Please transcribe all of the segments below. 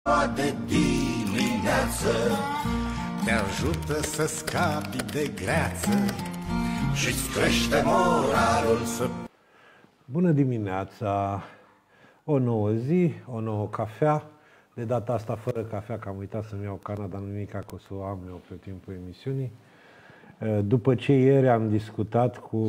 De dimineață te ajută să scapi de greață și-ți crește moralul să... Bună dimineața! O nouă zi, o nouă cafea. De data asta fără cafea, că am uitat să-mi iau cana, dar nu nimic, că o să o am eu pe timpul emisiunii. După ce ieri am discutat cu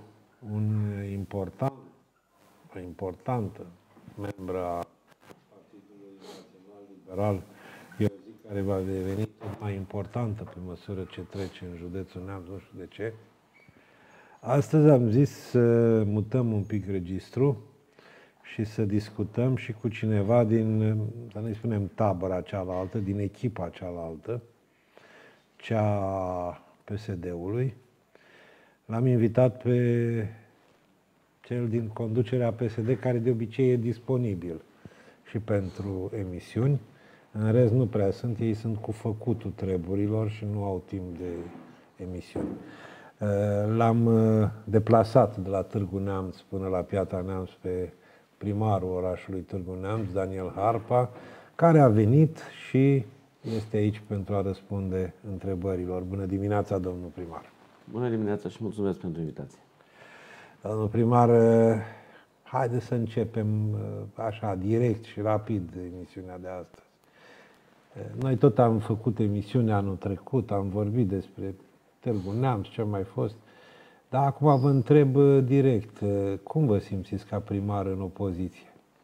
o importantă membră a Partidului Național Liberal, eu zic care va deveni tot mai importantă pe măsură ce trece în județul Neamț, nu știu de ce. Astăzi am zis să mutăm un pic registru și să discutăm și cu cineva din, să nu-i spunem tabăra cealaltă, din echipa cealaltă, cea PSD-ului. L-am invitat pe cel din conducerea PSD, care de obicei e disponibil și pentru emisiuni. În rest nu prea sunt, ei sunt cu făcutul treburilor și nu au timp de emisiuni. L-am deplasat de la Târgu Neamț până la Piatra Neamț pe primarul orașului Târgu Neamț, Daniel Harpa, care a venit și este aici pentru a răspunde întrebărilor. Bună dimineața, domnul primar! Bună dimineața și mulțumesc pentru invitație! Domnul primar, haideți să începem așa, direct și rapid emisiunea de astăzi. Noi tot am făcut emisiunea anul trecut, am vorbit despre Târgu Neamț, ce a mai fost, dar acum vă întreb direct, cum vă simțiți ca primar în opoziție?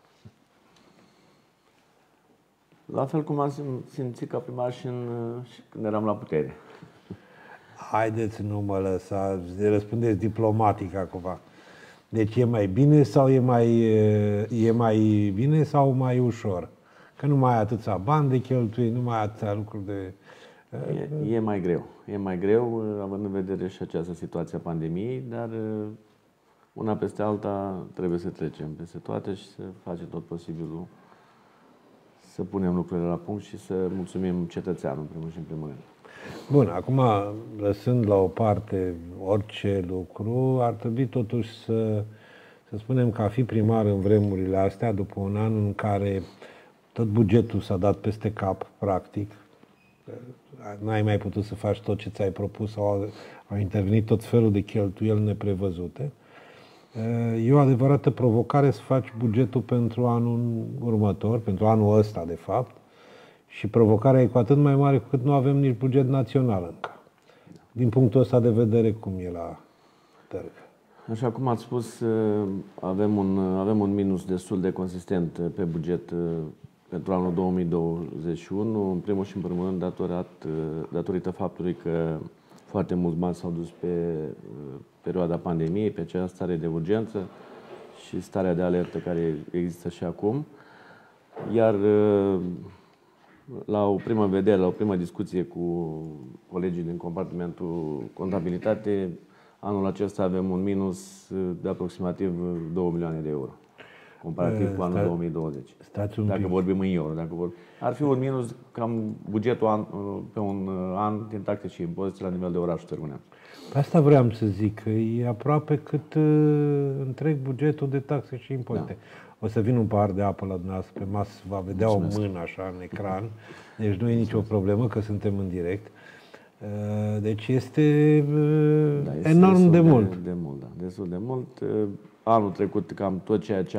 La fel cum am simțit ca primar și când eram la putere. Haideți, nu mă lăsați, răspundeți diplomatic acum. Deci e mai bine sau e mai bine sau mai ușor? Că nu mai ai atâția bani de cheltuit, nu mai ai atâția lucruri de... E mai greu. E mai greu, având în vedere și această situație a pandemiei, dar una peste alta trebuie să trecem peste toate și să facem tot posibilul să punem lucrurile la punct și să mulțumim cetățeanul, în primul și în primul rând. Bun, acum, lăsând la o parte orice lucru, ar trebui totuși să spunem că a fi primar în vremurile astea, după un an în care tot bugetul s-a dat peste cap, practic, n-ai mai putut să faci tot ce ți-ai propus sau au intervenit tot felul de cheltuieli neprevăzute, e o adevărată provocare să faci bugetul pentru anul următor, pentru anul ăsta, de fapt, și provocarea e cu atât mai mare cu cât nu avem nici buget național încă. Din punctul ăsta de vedere, cum e la Târg? Așa cum ați spus, avem un minus destul de consistent pe buget pentru anul 2021, în primul și în primul rând datorită faptului că foarte mulți bani s-au dus pe perioada pandemiei, pe acea stare de urgență și starea de alertă care există și acum. Iar la o primă vedere, la o primă discuție cu colegii din compartimentul contabilitate, anul acesta avem un minus de aproximativ 2 milioane de euro, comparativ cu anul 2020. Dacă vorbim în euro. Ar fi un minus cam bugetul pe un an din taxe și impozite la nivel de orașul Târgu Neamț. Pe asta vreau să zic, că e aproape cât întreg bugetul de taxe și impozite. Da. O să vin un pahar de apă la dumneavoastră pe masă, va vedea o mână așa în ecran, deci nu e nicio problemă că suntem în direct. Deci este enorm de mult. Destul de mult. Anul trecut cam tot ceea ce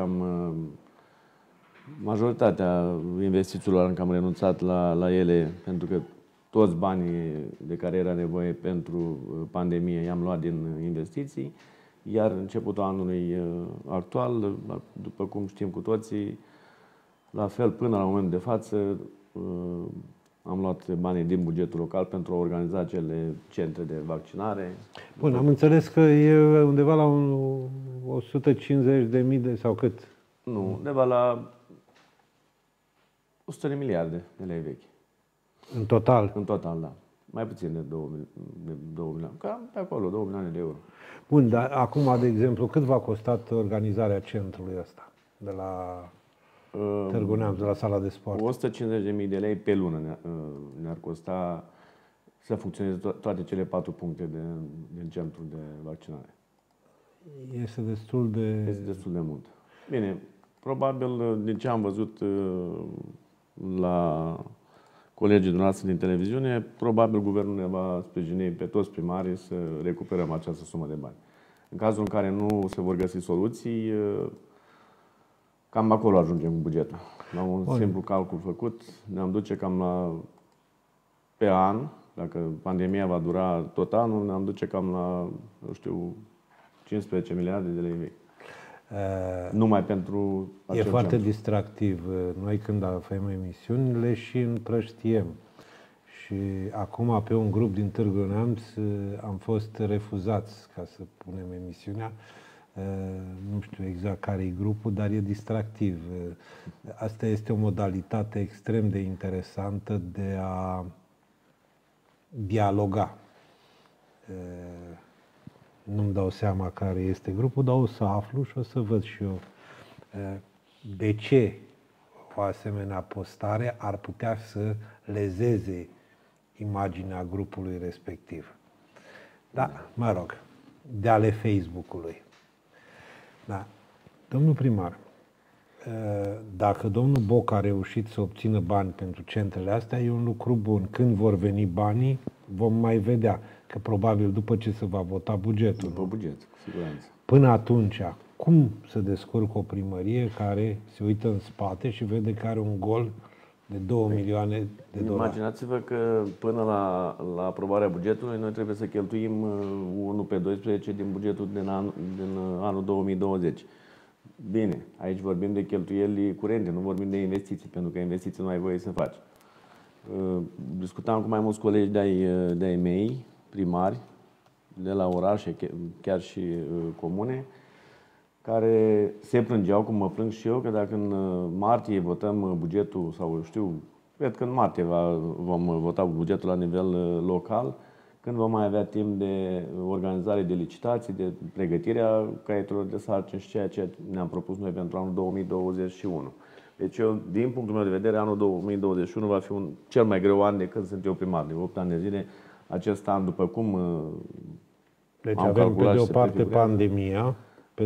majoritatea investițiilor am renunțat la ele, pentru că toți banii de care era nevoie pentru pandemie i-am luat din investiții, iar începutul anului actual, după cum știm cu toții, la fel până la momentul de față, am luat banii din bugetul local pentru a organiza acele centre de vaccinare. Bun, am înțeles că e undeva la 150.000 de sau cât? Nu, undeva la 100 de miliarde de lei vechi. În total? În total, da. Mai puțin de 2 milioane. Cam pe acolo, 2 milioane de euro. Bun, dar acum, de exemplu, cât v-a costat organizarea centrului ăsta de la Târgu Neamț, de la sala de sport? 150.000 de lei pe lună ne-ar costa să funcționeze toate cele 4 puncte din centrul de vaccinare. Este destul de... Este destul de mult. Bine, probabil, din ce am văzut la colegii dumneavoastră din televiziune, probabil guvernul ne va sprijini pe toți primarii să recuperăm această sumă de bani. În cazul în care nu se vor găsi soluții, cam acolo ajungem cu bugetul. La un simplu calcul făcut, ne-am duce cam la, pe an, dacă pandemia va dura tot anul, ne-am duce cam la, eu știu, 15 miliarde de lei vechi. Numai pentru E foarte distractiv. Noi când avem emisiunile și împrăștiem. Și acum pe un grup din Târgu Neamț am fost refuzați ca să punem emisiunea. Nu știu exact care e grupul, dar e distractiv. Asta este o modalitate extrem de interesantă de a dialoga. Nu-mi dau seama care este grupul, dar o să aflu și o să văd și eu de ce o asemenea postare ar putea să lezeze imaginea grupului respectiv. Da, mă rog, de ale Facebook-ului. Da. Domnul primar, dacă domnul Boc a reușit să obțină bani pentru centrele astea, e un lucru bun. Când vor veni banii, vom mai vedea. Că probabil după ce se va vota bugetul. După buget, cu siguranță. Până atunci, cum se descurcă o primărie care se uită în spate și vede că are un gol de 2 milioane de dolari? Imaginați-vă că până la aprobarea bugetului noi trebuie să cheltuim 1 pe 12 din bugetul din anul 2020. Bine, aici vorbim de cheltuieli curente, nu vorbim de investiții, pentru că investiții nu ai voie să faci. Discutam cu mai mulți colegi de-ai mei, primari, de la orașe, chiar și comune, care se plângeau, cum mă plâng și eu, că dacă în martie votăm bugetul, sau știu, cred că în martie vom vota bugetul la nivel local, când vom mai avea timp de organizare de licitații, de pregătirea caietelor de sarcini și ceea ce ne-am propus noi pentru anul 2021. Deci eu, din punctul meu de vedere, anul 2021 va fi cel mai greu an de când sunt eu primar, de 8 ani de zile. Acest an, după cum deci avem pe de o parte pandemia, pe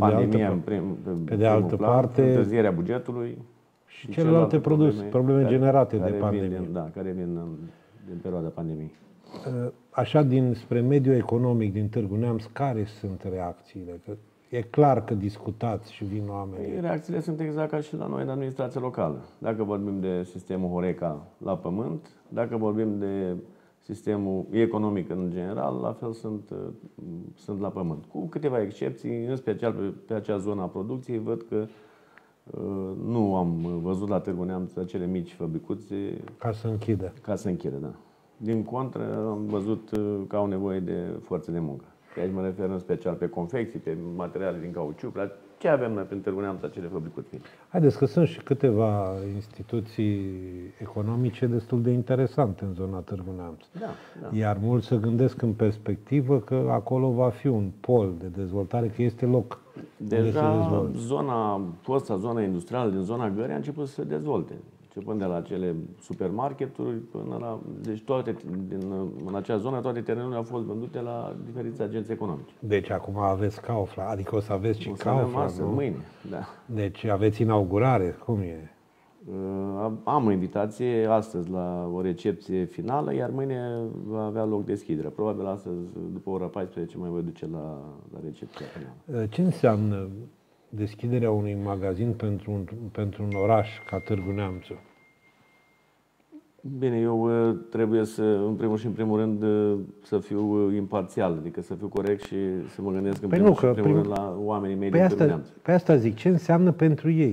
de altă parte întârzierea bugetului și celelalte probleme generate de pandemie. Care vin din perioada pandemiei. Așa, dinspre mediul economic din Târgu Neamț, care sunt reacțiile? Că e clar că discutați și vin oamenii. Reacțiile sunt exact ca și la noi în administrație locală. Dacă vorbim de sistemul Horeca la pământ, dacă vorbim de sistemul economic în general, la fel sunt la pământ. Cu câteva excepții, în special pe acea zonă a producției, văd că nu am văzut la Târgu Neamț acele mici fabricuțe ca să închidă. Ca să închidă, da. Din contră, am văzut că au nevoie de forță de muncă. Și aici mă refer în special pe confecții, pe materiale din cauciuc, la ce avem noi prin Târgu Neamț acele fabricuri mici. Haideți că sunt și câteva instituții economice destul de interesante în zona Târgu Neamț. Da. Iar mulți se gândesc în perspectivă că acolo va fi un pol de dezvoltare, că este loc. Deja zona industrială din zona Gării a început să se dezvolte. Începând de la cele supermarketuri până la... Deci în acea zonă toate terenurile au fost vândute la diferiți agenți economici. Deci acum aveți Kaufland, adică o să aveți și Kaufland, nu? Mâine, da. Deci aveți inaugurare, cum e? Am o invitație astăzi la o recepție finală, iar mâine va avea loc deschiderea. Probabil astăzi, după ora 14, mă voi duce la recepția finală. Ce înseamnă deschiderea unui magazin pentru un oraș ca Târgu Neamțu? Bine, eu trebuie să, în primul și în primul rând, să fiu imparțial, adică să fiu corect și să mă gândesc în primul rând la oamenii mei din Târgu Neamț. Pe asta zic, ce înseamnă pentru ei?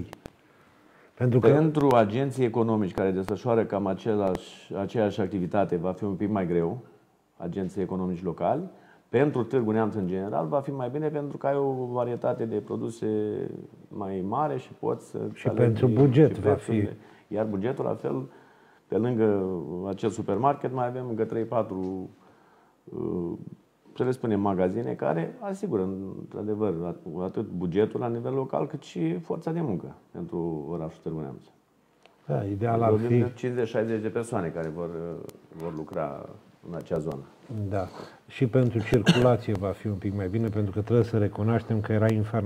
Pentru agenții economici care desfășoară cam aceeași activitate va fi un pic mai greu, agenții economici locali. Pentru Târgu Neamț în general va fi mai bine pentru că ai o varietate de produse mai mare și poți să... Și pentru buget va fi. Iar bugetul la fel, pe lângă acel supermarket mai avem încă 3-4, să le spunem, magazine care asigură într-adevăr atât bugetul la nivel local cât și forța de muncă pentru orașul Târgu Neamț. Da, ideal ar fi 50-60 de persoane care vor lucra în acea zonă. Da. Și pentru circulație va fi un pic mai bine, pentru că trebuie să recunoaștem că era infernal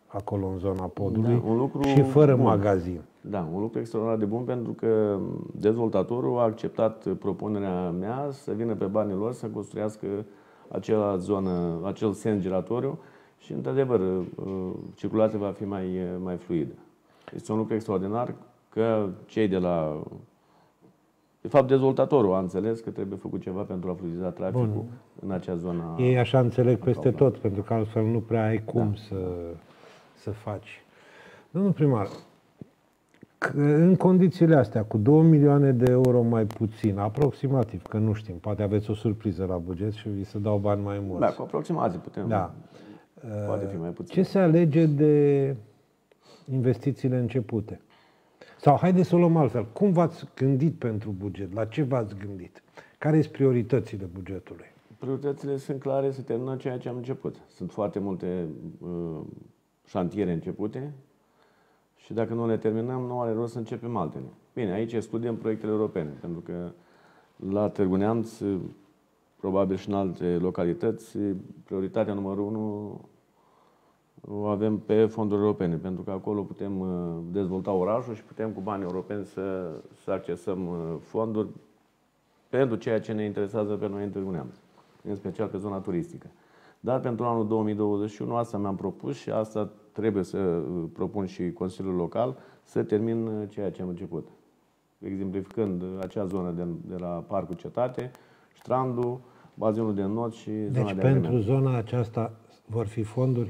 acolo în zona podului un lucru și fără bun. magazin. Da, un lucru extraordinar de bun, pentru că dezvoltatorul a acceptat propunerea mea să vină pe banii lor să construiască acea zonă, acel sens giratoriu și, într-adevăr, circulația va fi mai fluidă. Este un lucru extraordinar că cei de la... De fapt, dezvoltatorul a înțeles că trebuie făcut ceva pentru a fluidiza traficul în acea zonă. Ei așa înțeleg peste tot, pentru că altfel nu prea ai cum să faci. Domnul primar, în condițiile astea, cu 2 milioane de euro mai puțin, aproximativ, că nu știm, poate aveți o surpriză la buget și vi se dau bani mai mulți. Da, cu aproximații putem. Da. Poate fi mai puțin. Ce se alege de investițiile începute? Sau haideți să o luăm altfel. Cum v-ați gândit pentru buget? La ce v-ați gândit? Care sunt prioritățile bugetului? Prioritățile sunt clare, să terminăm ceea ce am început. Sunt foarte multe șantiere începute și dacă nu le terminăm, nu are rost să începem altele. Bine, aici excludem proiectele europene, pentru că la Târgu Neamț, probabil și în alte localități, prioritatea numărul 1 o avem pe fonduri europene, pentru că acolo putem dezvolta orașul și putem cu bani europeni să accesăm fonduri pentru ceea ce ne interesează pe noi în Târgu Neamț, în special pe zona turistică. Dar pentru anul 2021 asta mi-am propus și asta trebuie să propun și Consiliul Local, să termin ceea ce am început. Exemplificând acea zonă de la Parcul Cetate, Strandul, bazinul de not și zona de agrement. Pentru zona aceasta vor fi fonduri?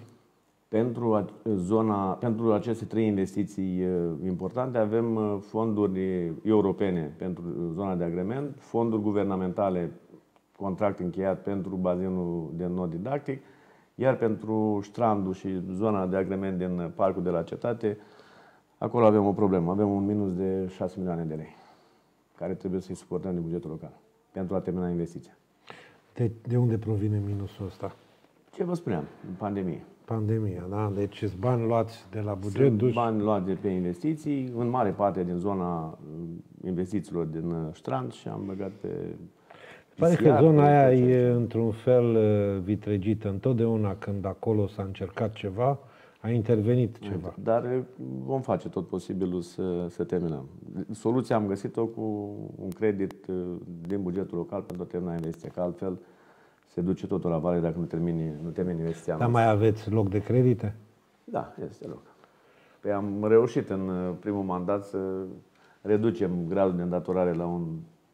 Pentru aceste 3 investiții importante avem fonduri europene pentru zona de agrement, fonduri guvernamentale, contract încheiat pentru bazinul de not didactic, iar pentru Strandul și zona de agrement din Parcul de la Cetate, acolo avem o problemă. Avem un minus de 6 milioane de lei, care trebuie să-i suportăm din bugetul local, pentru a termina investiția. De unde provine minusul ăsta? Ce vă spuneam? Pandemie. Pandemia, da? Deci sunt bani luați de la buget, Sunt bani luați de pe investiții, în mare parte din zona investițiilor din Strand și am băgat pe... Pare că zona aia e într-un fel vitregită. Întotdeauna când acolo s-a încercat ceva, a intervenit ceva. Dar vom face tot posibilul să terminăm. Soluția am găsit-o cu un credit din bugetul local pentru a termina investiția, că altfel se duce totul la vale dacă nu termini investiția. Dar mai aveți loc de credite? Da, este loc. Păi am reușit în primul mandat să reducem gradul de îndatorare la un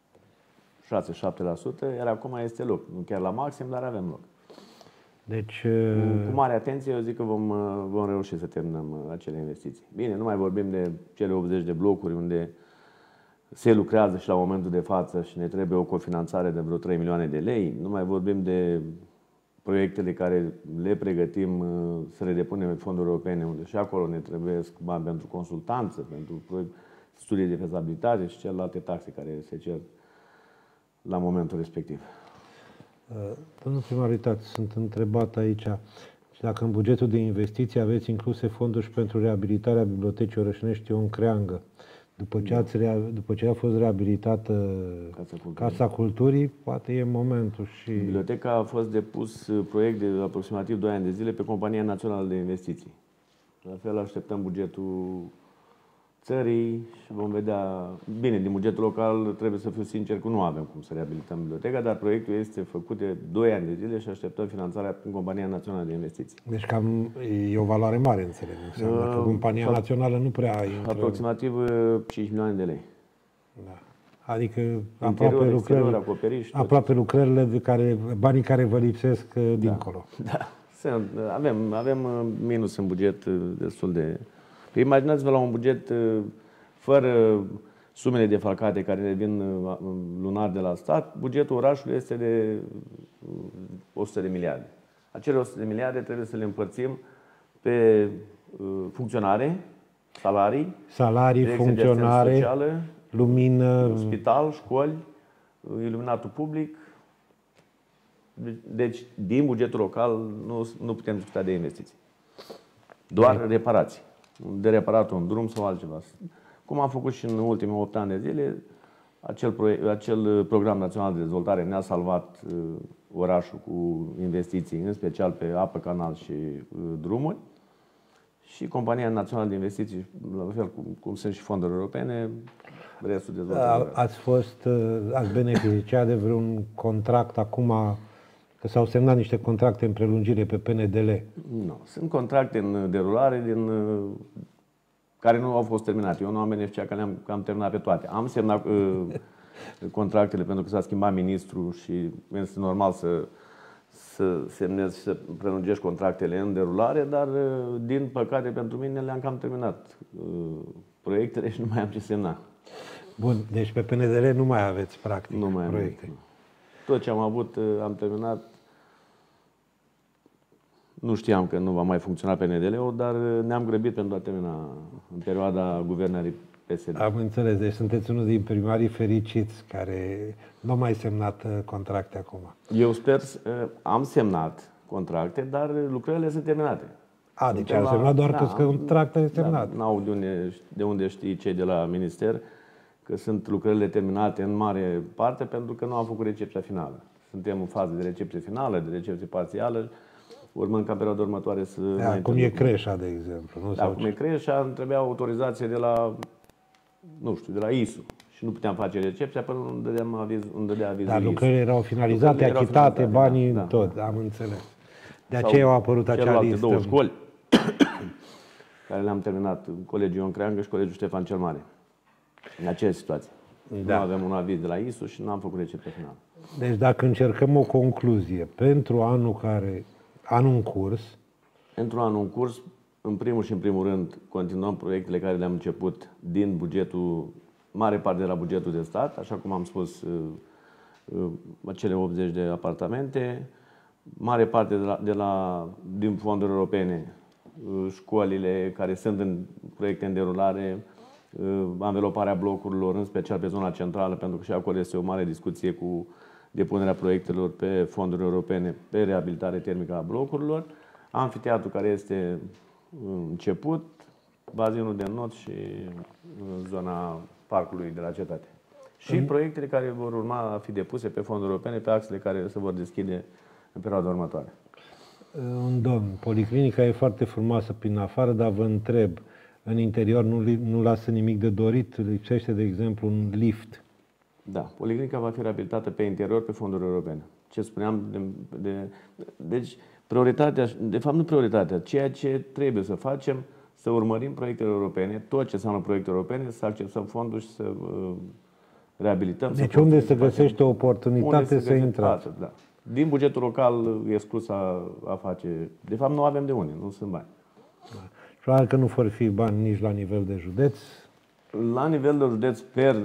6-7%, iar acum este loc. Nu chiar la maxim, dar avem loc. Deci, cu mare atenție, eu zic că vom reuși să terminăm acele investiții. Bine, nu mai vorbim de cele 80 de blocuri unde se lucrează și la momentul de față și ne trebuie o cofinanțare de vreo 3 milioane de lei. Nu mai vorbim de proiectele care le pregătim să le depunem în fonduri europene, unde și acolo ne trebuie bani pentru consultanță, pentru studii de fezabilitate și celelalte taxe care se cer la momentul respectiv. Domnul primar, uitați, sunt întrebat aici dacă în bugetul de investiții aveți incluse fonduri și pentru reabilitarea Bibliotecii Orășenești Ion Creangă. După ce a fost reabilitată Casa Culturii, poate e momentul și... Biblioteca a fost depus proiect de aproximativ 2 ani de zile pe Compania Națională de Investiții. La fel așteptăm bugetul țării și vom vedea... Bine, din bugetul local trebuie să fiu sincer că nu avem cum să reabilităm biblioteca, dar proiectul este făcut de 2 ani de zile și așteptăm finanțarea în Compania Națională de Investiții. Deci cam e o valoare mare, înțeleg. Înseamnă că Compania Națională nu prea intră... Aproximativ 5 milioane de lei. Da. Adică aproape lucrările banii care vă lipsesc dincolo. Da. Avem minus în buget destul de... Imaginați-vă la un buget fără sumele defalcate care ne vin lunar de la stat, bugetul orașului este de 100 de miliarde. Acele 100 de miliarde trebuie să le împărțim pe funcționare, salarii, funcționare, socială, lumină, spital, școli, iluminatul public. Deci, din bugetul local nu putem discuta de investiții. Doar reparații. De reparat un drum sau altceva. Cum am făcut și în ultimii 8 ani de zile, acel program național de dezvoltare ne-a salvat orașul cu investiții, în special pe apă, canal și drumuri. și Compania Națională de Investiții, la fel cum sunt și fonduri europene, restul dezvoltării. Ați beneficiat de vreun contract acum, că s-au semnat niște contracte în prelungire pe PNDL? Nu. Sunt contracte în derulare care nu au fost terminate. Eu nu am beneficiat că am terminat pe toate. Am semnat contractele pentru că s-a schimbat ministrul și este normal să semnezi și să prelungești contractele în derulare, dar din păcate pentru mine le-am cam terminat proiectele și nu mai am ce semna. Bun, deci pe PNDL nu mai aveți practic nu mai proiecte. Am. Tot ce am avut am terminat. Nu știam că nu va mai funcționa PNDL-ul, dar ne-am grăbit pentru a termina în perioada guvernării PSD. Am înțeles, deci sunteți unul din primarii fericiți care nu au mai semnat contracte acum. Eu sper, am semnat contracte, dar lucrările sunt terminate. Deci am semnat doar că contractele semnate. Da, n-au de unde știi cei de la minister că sunt lucrările terminate în mare parte pentru că nu am făcut recepția finală. Suntem în fază de recepție finală, de recepție parțială, urmând ca perioada următoare să... Cum e Creșa, de exemplu. Nu? Da, cum e Creșa, îmi trebuia autorizație de la, nu știu, de la ISU. Și nu puteam face recepția până nu dădea avizul. Dar lucrările erau finalizate, achitate, banii, tot, am înțeles. De aceea au apărut acea listă. Două școli care le-am terminat, colegiul Ion Creangă și colegiul Ștefan cel Mare. În aceeași situație. Nu avem un aviz de la ISU și nu am făcut recepția finală. Deci dacă încercăm o concluzie, pentru anul în curs... Pentru anul în curs, în primul și în primul rând, continuăm proiectele care le-am început din bugetul, mare parte de la bugetul de stat, așa cum am spus, acele 80 de apartamente, mare parte din fonduri europene, școlile care sunt în proiecte în derulare, anveloparea blocurilor, în special pe zona centrală, pentru că și acolo este o mare discuție cu depunerea proiectelor pe fonduri europene pe reabilitare termică a blocurilor, amfiteatrul care este început, bazinul de not și zona parcului de la cetate. Și proiectele care vor urma a fi depuse pe fonduri europene, pe axele care se vor deschide în perioada următoare. Domn, policlinica e foarte frumoasă prin afară, dar vă întreb, în interior nu lasă nimic de dorit? Lipsește, de exemplu, un lift? Da, policlinica va fi reabilitată pe interior, pe fonduri europene. Ce spuneam, deci prioritatea, de fapt nu prioritatea, ceea ce trebuie să facem, să urmărim proiectele europene, tot ce înseamnă proiecte europene, să accesăm fondul și să reabilităm. Deci unde se găsește o oportunitate să intrați? Da. Din bugetul local exclus a face, de fapt nu avem de unde, nu sunt bani. Da. Probabil că nu vor fi bani nici la nivel de județ? La nivel de județ sper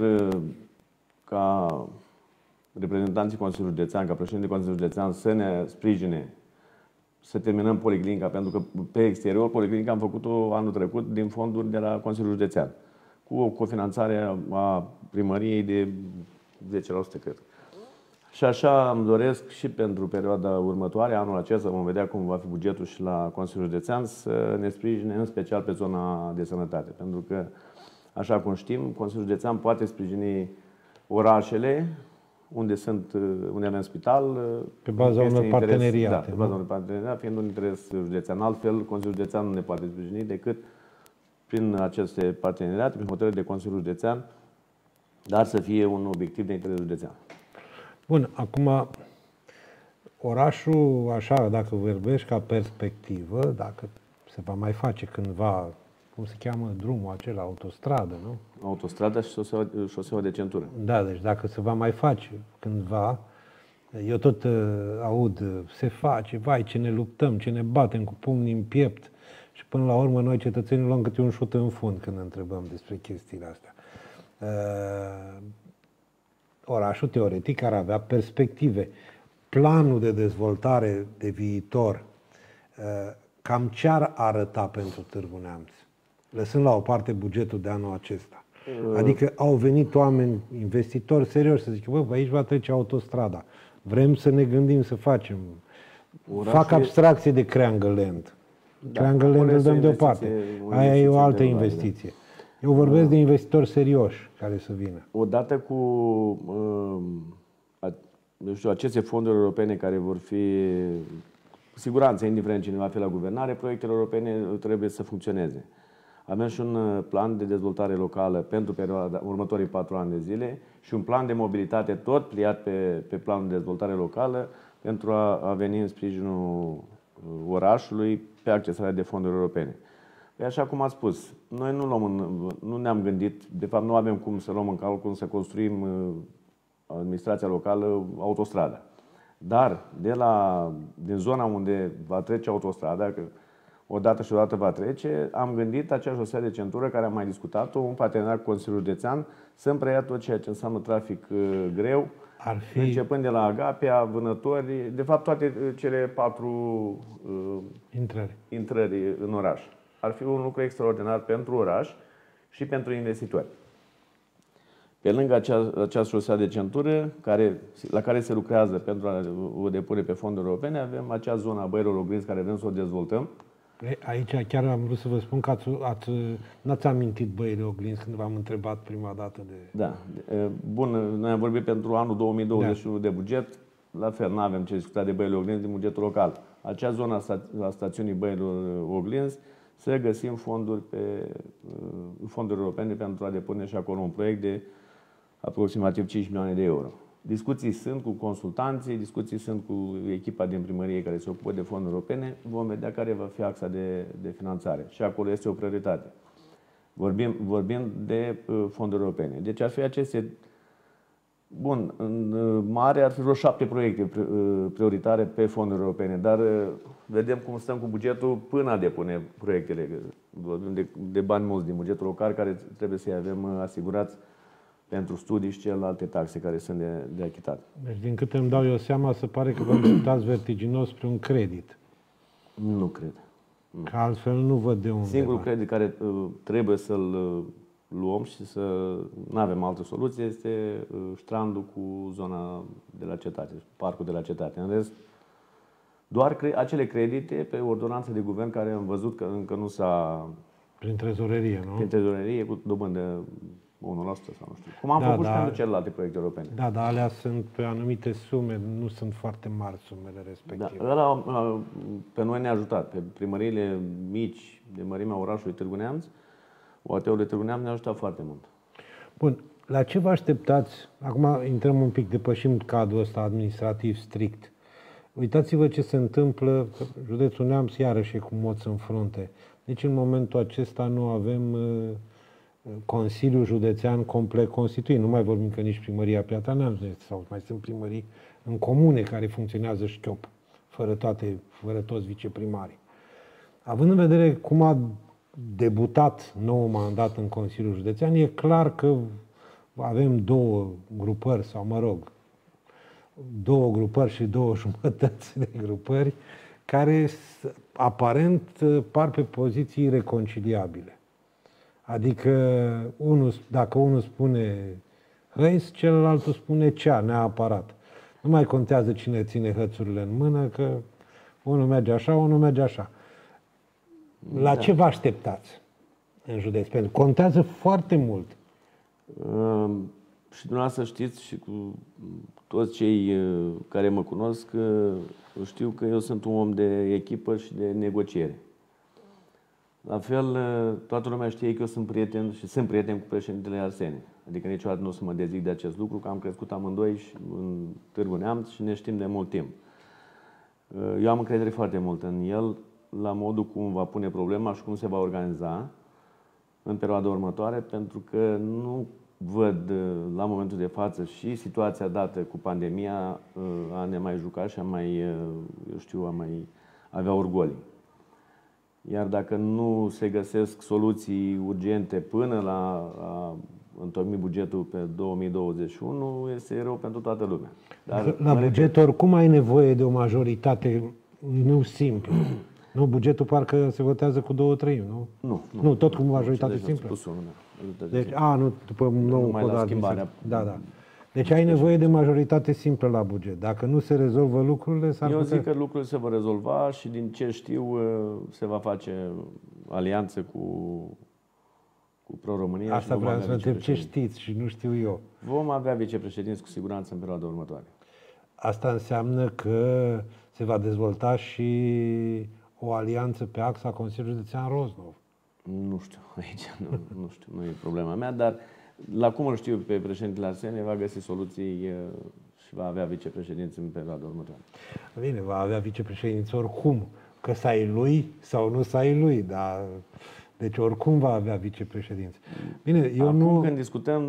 ca reprezentanții Consiliului Județean, ca președintele Consiliului Județean să ne sprijine să terminăm policlinica, pentru că pe exterior policlinica am făcut-o anul trecut din fonduri de la Consiliul Județean, cu o cofinanțare a primăriei de 10%, cred. Și așa îmi doresc și pentru perioada următoare, anul acesta, vom vedea cum va fi bugetul și la Consiliul Județean, să ne sprijine în special pe zona de sănătate. Pentru că, așa cum știm, Consiliul Județean poate sprijini orașele unde avem spital. Pe baza unor parteneriate. Da, pe baza unor parteneriate, fiind un interes județean. Altfel, Consiliul Județean nu ne poate sprijini decât prin aceste parteneriate, prin hotărâri de Consiliul Județean, dar să fie un obiectiv de interes județean. Bun, acum orașul, așa, dacă vorbești ca perspectivă, dacă se va mai face cândva, cum se cheamă drumul acela, autostradă, nu? Autostrada și șoseaua de centură. Da, deci dacă se va mai face cândva, eu tot aud, se face, vai, ce ne luptăm, ce ne batem cu pumnii în piept și până la urmă noi cetățenii luăm câte un șut în fund când ne întrebăm despre chestiile astea. Orașul teoretic ar avea perspective. Planul de dezvoltare de viitor, cam ce ar arăta pentru Târgu Neamț? Lăsând la o parte bugetul de anul acesta. Adică au venit oameni, investitori serioși, să zică, bă, aici va trece autostrada. Vrem să ne gândim să facem. Fac abstracție de Creangă Land. Creangă Land îl dăm deoparte. Aia e o altă investiție. Eu vorbesc de investitori serioși care să vină. Odată cu aceste fonduri europene care vor fi siguranță, indiferent cine va fi la guvernare, proiectele europene trebuie să funcționeze. Avem și un plan de dezvoltare locală pentru perioada următorii 4 ani de zile și un plan de mobilitate tot pliat pe planul de dezvoltare locală pentru a veni în sprijinul orașului pe accesarea de fonduri europene. Păi așa cum ați spus, noi nu ne-am gândit, de fapt nu avem cum să luăm în calcul să construim administrația locală autostrada. Dar din zona unde va trece autostrada, că odată și odată va trece, am gândit acea șosea de centură care am mai discutat-o, un partener cu Consiliul Județean, să îmi tot ceea ce înseamnă trafic greu, începând de la Agapea, Vânători, de fapt toate cele 4 intrări în oraș. Ar fi un lucru extraordinar pentru oraș și pentru investitori. Pe lângă această șosea de centură, la care se lucrează pentru a o depune pe fonduri europene, avem acea zonă a băilor oglinzi care vrem să o dezvoltăm. Aici chiar am vrut să vă spun că n-ați amintit băile oglinzi când v-am întrebat prima dată de... Da. Bun, noi am vorbit pentru anul 2021 de buget. La fel, nu avem ce discuta de băile oglinzi din bugetul local. Acea zonă a stațiunii băilor oglinzi, să găsim fonduri europene pentru a depune și acolo un proiect de aproximativ 5 milioane de euro. Discuții sunt cu consultanții, discuții sunt cu echipa din primărie care se ocupă de fonduri europene. Vom vedea care va fi axa de finanțare. Și acolo este o prioritate. Vorbim de fonduri europene. Deci ar fi aceste... Bun, în mare ar fi vreo 7 proiecte prioritare pe fonduri europene, dar vedem cum stăm cu bugetul până a depune proiectele. Vorbim de bani mulți din bugetul local care trebuie să-i avem asigurați pentru studii și celelalte taxe care sunt de achitat. Deci, din câte îmi dau eu seama, se pare că vă îndreptați vertiginos spre un credit. Nu cred. Că altfel nu văd de unde. Singurul credit care trebuie să-l luăm și să nu avem altă soluție este strandul cu zona de la cetate, parcul de la cetate. În rest, doar acele credite pe ordonanță de guvern care am văzut că încă nu s-a... Prin trezorerie, nu? Prin trezorerie cu dobândă 1% sau nu știu. Cum am făcut și pentru celelalte proiecte europene. Da, dar alea sunt pe anumite sume, nu sunt foarte mari sumele respective. Da, ăla pe noi ne-a ajutat. Pe primăriile mici de mărimea orașului Târgu Neamț, OAT-ul de Târgu Neamț ne-a ajutat foarte mult. Bun. La ce vă așteptați? Acum intrăm un pic, depășim cadrul ăsta administrativ strict. Uitați-vă ce se întâmplă, că județul Neamț iarăși e cu moț în frunte. Deci în momentul acesta nu avem Consiliul Județean complet constituit. Nu mai vorbim că nici primăria Piatra Neamț sau mai sunt primării în comune care funcționează șchiop, fără toți viceprimarii. Având în vedere cum a debutat nou mandat în Consiliul Județean, e clar că avem două grupări, sau mă rog, două grupări și două jumătăți de grupări care aparent par pe poziții reconciliabile. Adică dacă unul spune hăis, celălalt spune cea, neapărat. Nu mai contează cine ține hățurile în mână, că unul merge așa, unul merge așa. La ce vă așteptați în județ? Pentru că contează foarte mult. Și dumneavoastră știți și cu toți cei care mă cunosc, știu că eu sunt un om de echipă și de negociere. La fel, toată lumea știe că eu sunt prieten și sunt prieten cu președintele Arsene. Adică niciodată nu o să mă dezic de acest lucru, că am crescut amândoi în Târgu Neamț și ne știm de mult timp. Eu am încredere foarte mult în el, la modul cum va pune problema și cum se va organiza în perioada următoare, pentru că nu văd la momentul de față și situația dată cu pandemia a ne mai juca și a mai avea orgolii. Iar dacă nu se găsesc soluții urgente până la întocmi bugetul pe 2021, este rău pentru toată lumea. Dar la buget oricum ai nevoie de o majoritate nu simplă. Nu, bugetul parcă se votează cu 2/3, nu? Nu, tot cu majoritate simplă. Deci, nu, după un nou cod administrativ. Da. Deci ai nevoie de majoritate simplă la buget. Dacă nu se rezolvă lucrurile, Eu zic că lucrurile se vor rezolva și din ce știu se va face alianță cu Pro-România. Asta vreau să întreb ce știți și nu știu eu. Vom avea vicepreședinți cu siguranță în perioada următoare. Asta înseamnă că se va dezvolta și o alianță pe axa Consiliului Județean Roznov. Nu știu, aici nu știu, nu e problema mea, dar la cum îl știu pe președintele Arsenie, va găsi soluții și va avea vicepreședinți în perioada următoare. Bine, va avea vicepreședinți oricum, că să ai lui sau nu să ai lui, dar deci oricum va avea vicepreședinți. Bine, eu acum când discutăm,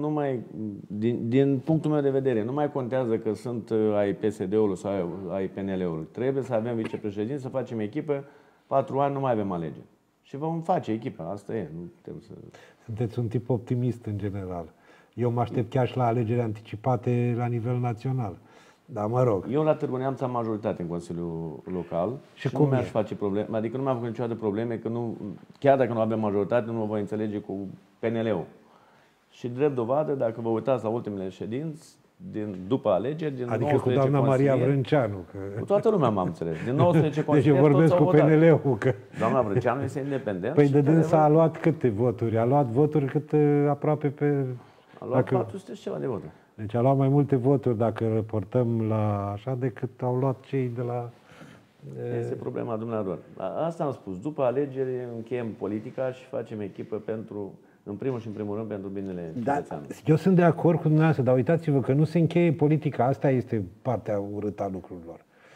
din punctul meu de vedere, nu mai contează că sunt ai PSD-ului sau ai PNL-ului. Trebuie să avem vicepreședinți, să facem echipă, 4 ani nu mai avem alegeri. Și vom face echipa, asta e. Nu putem să... Sunteți un tip optimist în general. Eu mă aștept chiar și la alegeri anticipate la nivel național. Dar mă rog. Eu la Târgu Neamț am majoritate în Consiliul Local și cum nu mi-aș face probleme. Adică nu mi-am făcut niciodată probleme că nu, chiar dacă nu avem majoritate, nu mă voi înțelege cu PNL-ul. Și drept dovadă, dacă vă uitați la ultimele ședinți, după alegeri, din adică cu doamna Maria Vrânceanu. Că... Cu toată lumea m-am înțeles. Din 19 consilieri, deci eu vorbesc cu PNL-ul. Că... Doamna Vrânceanu este independent. Păi de dânsa a luat câte voturi? A luat voturi cât aproape pe... A luat 400 și ceva de voturi. Deci a luat mai multe voturi, dacă reportăm la așa, decât au luat cei de la... Este problema dumneavoastră. Asta am spus. După alegeri încheiem politica și facem echipă pentru... În primul și în primul rând pentru binele cetățeanului. Eu sunt de acord cu dumneavoastră, dar uitați-vă că nu se încheie politica. Asta este partea urâtă a lucrurilor.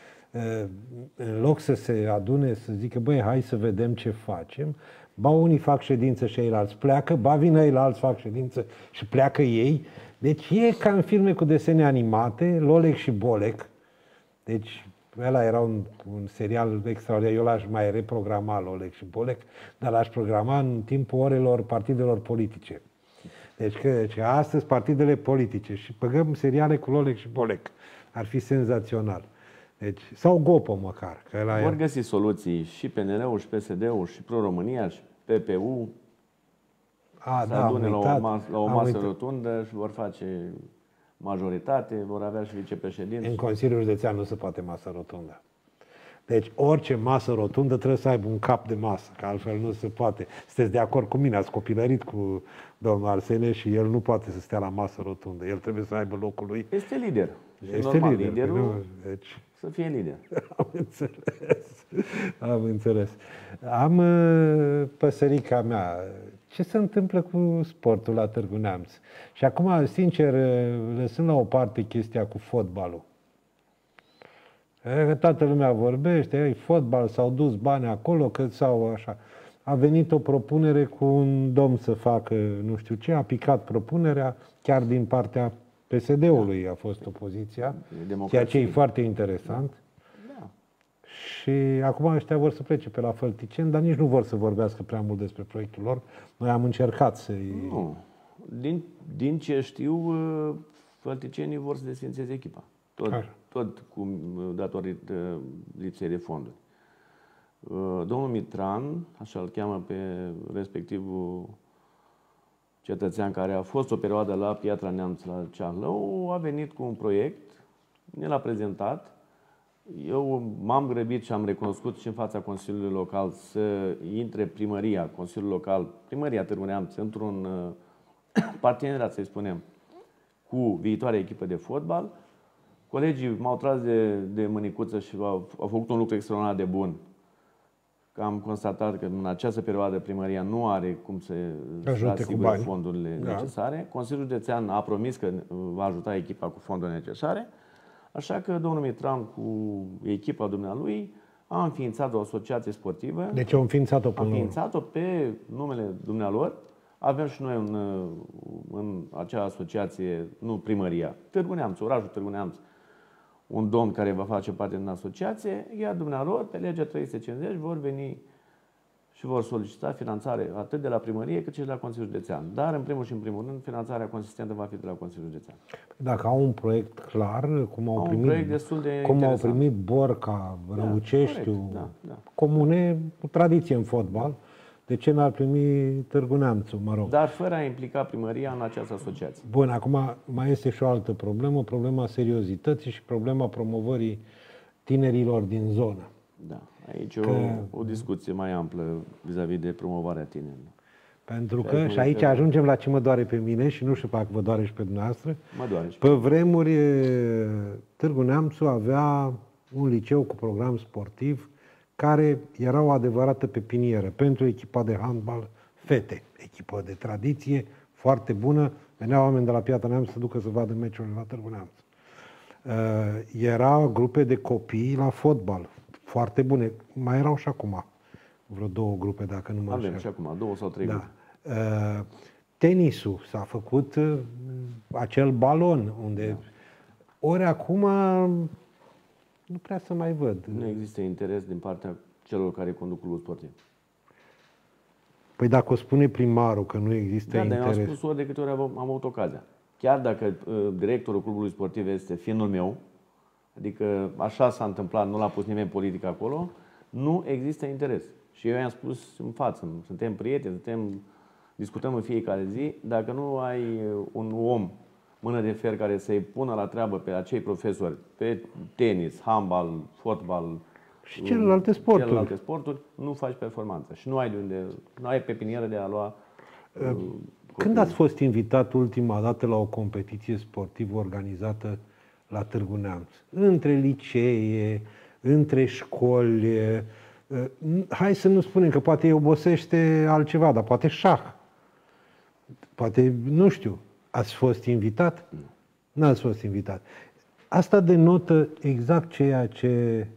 În loc să se adune, să zică, băi, hai să vedem ce facem, ba unii fac ședință și ceilalți pleacă, ba vin ceilalți fac ședință și pleacă ei. Deci e ca în filme cu desene animate, Lolec și Bolec. Deci ăla era un serial extraordinar. Eu l-aș mai reprograma, Lolec și Bolec, dar l-aș programa în timpul orelor partidelor politice. Deci că astăzi partidele politice și băgăm seriale cu Lolec și Bolec. Ar fi senzațional. Deci, sau Gopo măcar. Că vor găsi soluții și PNL-ul, și PSD-ul, și Pro-România, și PPU. Să adune la o masă rotundă și vor face majoritate, vor avea și vicepreședinți. În Consiliul Județean nu se poate masă rotundă. Deci orice masă rotundă trebuie să aibă un cap de masă, că altfel nu se poate. Sunteți de acord cu mine, ați copilărit cu domnul Arsenie și el nu poate să stea la masă rotundă. El trebuie să aibă locul lui. Este lider. Este normal, liderul nu, deci... să fie lider. Am înțeles. Am înțeles. Am păsărica mea. Ce se întâmplă cu sportul la Târgu Neamț? Și acum, sincer, lăsând la o parte chestia cu fotbalul. Că toată lumea vorbește, fotbal, s-au dus bani acolo, că sau așa. A venit o propunere cu un domn să facă nu știu ce, a picat propunerea, chiar din partea PSD-ului a fost opoziția, ceea ce e foarte interesant. Da. Și acum ăștia vor să plece pe la Fălticeni, dar nici nu vor să vorbească prea mult despre proiectul lor. Noi am încercat să-i... Nu. Din ce știu, fălticenii vor să desfințeze echipa. Tot datorită lipsei de fonduri. Domnul Mitran, așa îl cheamă pe respectivul cetățean care a fost o perioadă la Piatra Neamț, la Cearlău, a venit cu un proiect, ne l-a prezentat. Eu m-am grăbit și am recunoscut și în fața Consiliului Local să intre primăria, Consiliul Local, primăria Târgu Neamț, într-un parteneriat, să-i spunem, cu viitoarea echipă de fotbal. Colegii m-au tras de mânicuță și au făcut un lucru extraordinar de bun. Că am constatat că în această perioadă primăria nu are cum să asigure fondurile necesare. Consiliul Județean a promis că va ajuta echipa cu fondurile necesare. Așa că domnul Mitran cu echipa dumnealui a înființat o asociație sportivă. Deci au înființat-o pe înființat-o pe numele dumnealor. Avem și noi în acea asociație, nu primăria, Târgu Neamț, orașul Târgu Neamț, un domn care va face parte din asociație, iar dumnealor, pe legea 350, vor veni și vor solicita finanțare atât de la primărie cât și de la Consiliul Județean. Dar, în primul și în primul rând, finanțarea consistentă va fi de la Consiliul Județean. Dacă au un proiect clar, cum au primit primit Borca, Răuceștiu, comune cu tradiție în fotbal, de ce n-ar primi Târgu Neamțu, mă rog. Dar fără a implica primăria în această asociație. Bun, acum mai este și o altă problemă, problema seriozității și problema promovării tinerilor din zonă. Da, aici o discuție mai amplă vis-a-vis de promovarea tinerilor. Pentru că, și aici ajungem la ce mă doare pe mine și nu știu dacă vă doare și pe dumneavoastră. Mă doare și pe vremuri, Târgu Neamțu avea un liceu cu program sportiv care era o adevărată pepinieră pentru echipa de handbal fete, echipă de tradiție, foarte bună. Veneau oameni de la Piatra Neamț să ducă să vadă meciurile la Târgu Neamț. Era grupe de copii la fotbal, foarte bune. Mai erau și acum vreo 2 grupe, dacă nu mă înșel. Avem și acum 2 sau 3 grupe. Tenisul s-a făcut acel balon unde ori acum nu prea să mai văd. Nu există interes din partea celor care conduc clubul sportiv. Păi dacă o spune primarul că nu există interes... Dar eu am spus ori de câte ori am avut ocazia. Chiar dacă directorul clubului sportiv este fiul meu, adică așa s-a întâmplat, nu l-a pus nimeni politic acolo, nu există interes. Și eu i-am spus în față, suntem prieteni, discutăm în fiecare zi, dacă nu ai un om, mână de fer, care să-i pună la treabă pe acei profesori, pe tenis, handbal, fotbal și celelalte sporturi, nu faci performanță. Și nu ai de unde, nu ai pepinieră de a lua. Când ați fost invitat ultima dată la o competiție sportivă organizată la Târgu Neamț? Între licee, între școli, hai să nu spunem că poate îi obosește altceva, dar poate șah. Poate, nu știu, ați fost invitat? Nu. N-ați fost invitat. Asta denotă exact ceea ce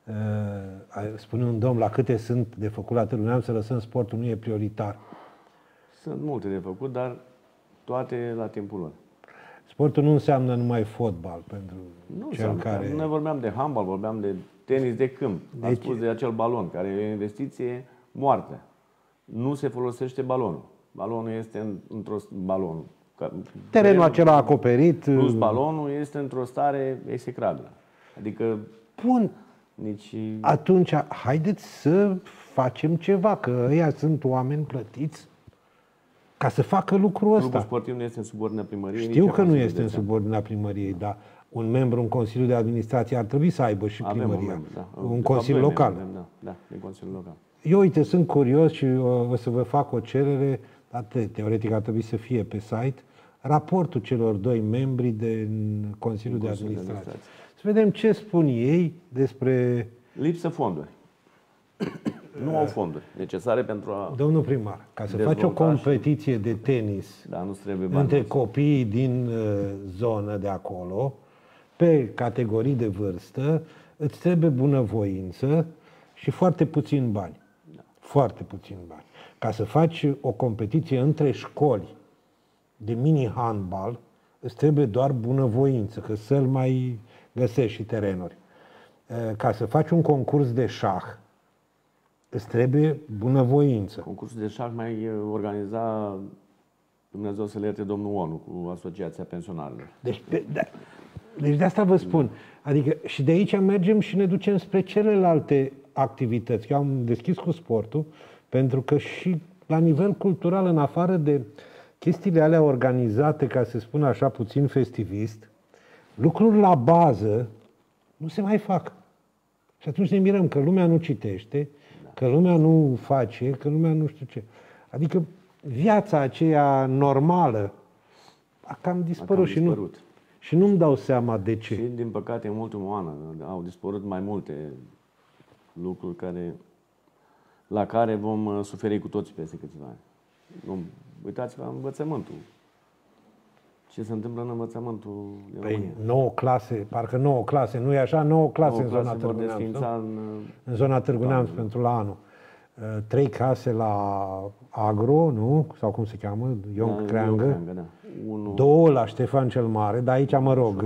spune un domn, la câte sunt de făcut la Târgu Neamț, să lăsăm sportul, nu e prioritar. Sunt multe de făcut, dar toate la timpul lor. Sportul nu înseamnă numai fotbal pentru cel care... Noi vorbeam de handbal, vorbeam de tenis de câmp. Am spus de acel balon, care e o investiție moartă. Nu se folosește balonul. Balonul este balon. Terenul acela acoperit. Plus balonul este într-o stare execrabilă. Adică... Bun. Nici... Atunci, haideți să facem ceva, că ăia sunt oameni plătiți ca să facă lucrul ăsta. Clubul sportiv nu este în subordinea primăriei. Știu că nu este în subordinea primăriei, dar un membru în Consiliul de Administrație ar trebui să aibă și primăria. Un consiliu local. Da, de Consiliul Local. Eu, uite, sunt curios și o să vă fac o cerere, dar teoretic ar trebui să fie pe site, raportul celor 2 membri din Consiliul de Administrație. Să vedem ce spun ei despre... Lipsă fonduri. Nu au fonduri necesare pentru a... Domnul primar, ca să faci o competiție de tenis între copiii din zonă de acolo, pe categorii de vârstă, îți trebuie bunăvoință și foarte puțin bani. Da. Foarte puțin bani. Ca să faci o competiție între școli de mini-handbal, îți trebuie doar bunăvoință, că să-l mai găsești și terenuri. Ca să faci un concurs de șah, îți trebuie bunăvoință. Concursul de șah mai organiza, Dumnezeu să le ierte, domnul Onu, cu Asociația Pensionarilor. Deci de asta vă spun. Adică și de aici mergem și ne ducem spre celelalte activități. Eu am deschis cu sportul, pentru că și la nivel cultural, în afară de chestiile alea organizate, ca să spun așa, puțin festivist, lucruri la bază nu se mai fac. Și atunci ne mirăm că lumea nu citește, că lumea nu face, că lumea nu știu ce. Adică viața aceea normală a cam dispărut. Și nu-mi dau seama de ce. Și, din păcate, în ultimul an au dispărut mai multe lucruri la care vom suferi cu toții peste câțiva ani. Uitați-vă la învățământul. Ce se întâmplă în învățământul din România? 9 clase, parcă 9 clase, nu e așa? 9 clase în zona Târgu Neamț, în zona Târgu Neamț pentru la anul. 3 clase la Agro, nu? Sau cum se cheamă? Ion Creangă. Da. 2 la Ștefan cel Mare, dar aici, mă rog,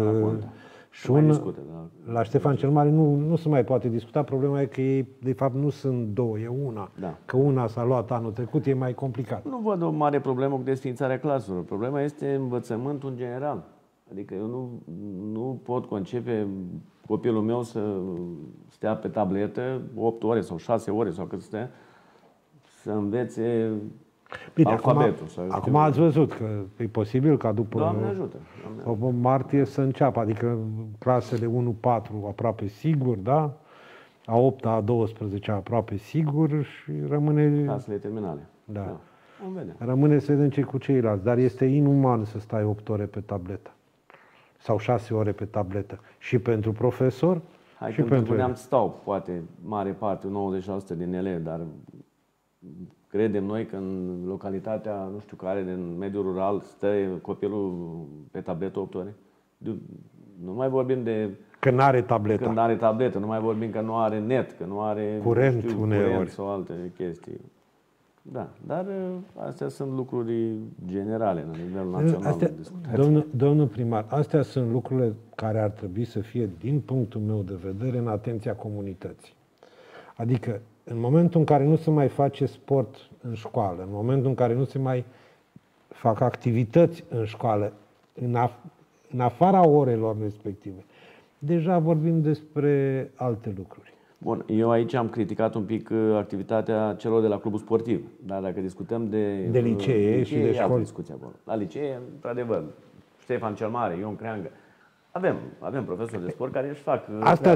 la Ștefan cel Mare nu se mai poate discuta. Problema e că ei, de fapt, nu sunt 2, e una. Da. Că una s-a luat anul trecut, e mai complicat. Nu văd o mare problemă cu desființarea claselor. Problema este învățământul în general. Adică eu nu pot concepe copilul meu să stea pe tabletă 8 ore sau 6 ore sau cât stea, să învețe alfabetul. Acum ați văzut că e posibil ca după Doamne ajută. martie să înceapă, adică clasele 1-4 aproape sigur, da? A 8-a, a 12-a aproape sigur și rămâne... Clasele terminale. Da. Rămâne să vedem ce cu ceilalți, dar este inuman să stai 8 ore pe tabletă sau 6 ore pe tabletă. Și pentru profesor, Hai că în Târgu Neamț stau, poate, mare parte, 90% din ele, dar credem noi că în localitatea, nu știu care, din mediul rural, stă copilul pe tabletă 8 ore. Nu mai vorbim de... Că nu are tabletă. Când are tabletă, nu mai vorbim că nu are net, că nu are curent, curent sau alte chestii. Da, dar astea sunt lucruri generale, la nivel național. Domnul primar, astea sunt lucrurile care ar trebui să fie, din punctul meu de vedere, în atenția comunității. Adică, în momentul în care nu se mai face sport în școală, în momentul în care nu se mai fac activități în școală, în afara orelor respective, deja vorbim despre alte lucruri. Bun, eu aici am criticat un pic activitatea celor de la clubul sportiv. Dar dacă discutăm de licee și de școli, discuție acolo. La licee, într-adevăr, Ștefan cel Mare, Ion Creangă. Avem profesori de sport care își fac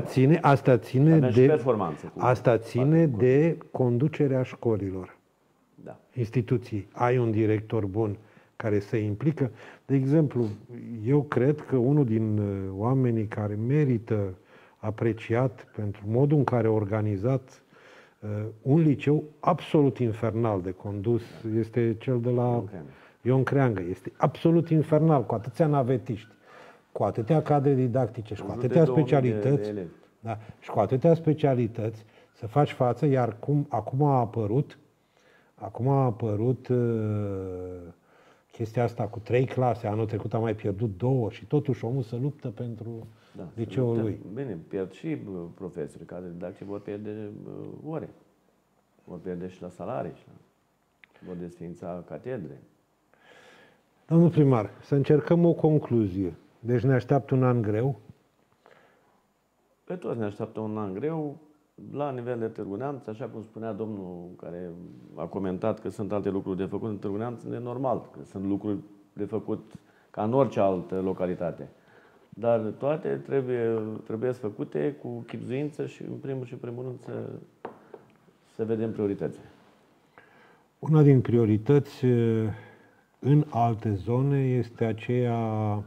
Asta ține de conducerea școlilor. Da. Instituții. Ai un director bun care se implică. De exemplu, eu cred că unul din oamenii care merită apreciat pentru modul în care a organizat un liceu absolut infernal de condus este cel de la Ion Creangă. Este absolut infernal, cu atâția navetiști, cu atâtea cadre didactice și cu atâtea specialități. Da, și cu atâtea specialități să faci față, iar acum a apărut chestia asta cu 3 clase, anul trecut a mai pierdut 2 și totuși omul se luptă pentru liceul lui. Bine, pierd și profesori care dacă vor pierde ore. Vor pierde și la salarii, vor desființa catedre. Domnul primar, să încercăm o concluzie. Deci ne așteaptă un an greu? Pe toți ne așteaptă un an greu. La nivel de Târgu Neamț, așa cum spunea domnul care a comentat că sunt alte lucruri de făcut în Târgu Neamț, e normal că sunt lucruri de făcut ca în orice altă localitate. Dar toate trebuie făcute cu chibzuință și în primul rând să vedem prioritățile. Una din priorități în alte zone este aceea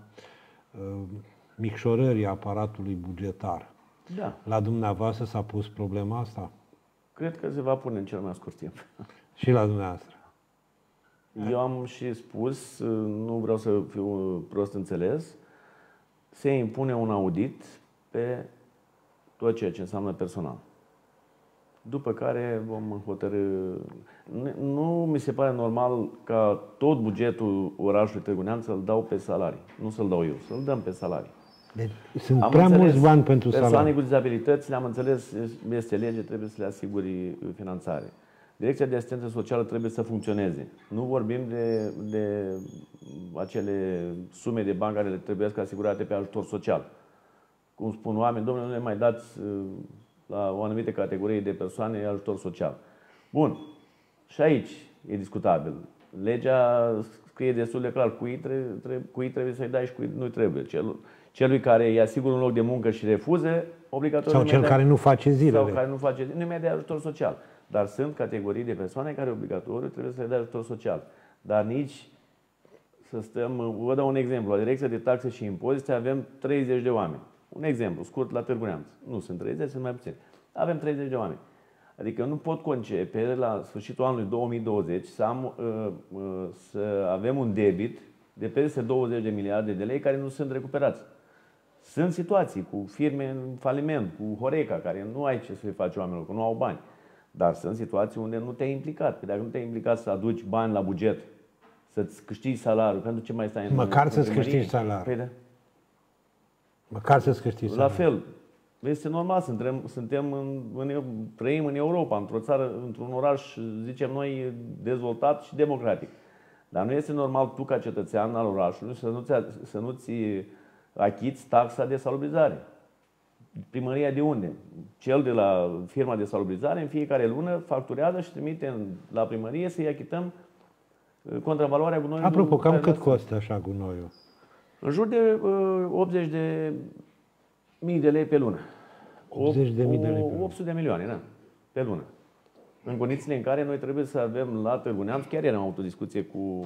micșorării aparatului bugetar. Da. La dumneavoastră s-a pus problema asta? Cred că se va pune în cel mai scurt timp. Și la dumneavoastră? Eu am și spus, nu vreau să fiu prost înțeles, se impune un audit pe tot ceea ce înseamnă personal. După care vom hotărî. Nu mi se pare normal ca tot bugetul orașului Târgu Neamț să-l dau pe salarii. Nu să-l dau eu, să-l dăm pe salarii. Deci sunt prea mulți bani pentru salarii. Persoane cu dizabilități, le-am înțeles, este lege, trebuie să le asiguri finanțare. Direcția de asistență socială trebuie să funcționeze. Nu vorbim de acele sume de bani care le trebuie asigurate pe ajutor social. Cum spun oameni, domnule, nu le mai dați la o anumită categorie de persoane ajutor social. Bun. Și aici e discutabil. Legea scrie destul de clar cui trebuie să-i dai și cui nu trebuie. Celui care îi asigură un loc de muncă și refuze, obligatoriu. Sau cel care nu face zilele. Sau care nu face zilele, nu mai de ajutor social. Dar sunt categorii de persoane care obligatoriu trebuie să le dea ajutor social. Dar nici să stăm... Vă dau un exemplu. La Direcția de Taxe și Impozite avem 30 de oameni. Un exemplu scurt la Târgu Neamț. Nu sunt 30, sunt mai puțini. Avem 30 de oameni. Adică nu pot concepe la sfârșitul anului 2020 să avem un debit de peste 20 de miliarde de lei care nu sunt recuperați. Sunt situații cu firme în faliment, cu Horeca, care nu ai ce să le faci oamenilor, că nu au bani. Dar sunt situații unde nu te-ai implicat. Că dacă nu te-ai implicat să aduci bani la buget, să-ți câștigi salariul, pentru ce mai stai în măcar să-ți câștigi salariul. Păi da. Măcar să-ți câștigi salariul. La fel. Este normal, trăim în Europa, într-o țară, într-un oraș, zicem noi, dezvoltat și democratic. Dar nu este normal tu, ca cetățean al orașului, să nu-ți achiți taxa de salubrizare. Primăria de unde? Cel de la firma de salubrizare, în fiecare lună, facturează și trimite la primărie să-i achităm contravaloarea gunoiului. Apropo, cam cât costă așa gunoiul? În jur de 80 de mii de lei pe lună. 80 de mii de lei pe lună. 800 de milioane, da, pe lună. În condițiile în care noi trebuie să avem la Târgu Neamț, chiar am avut o discuție cu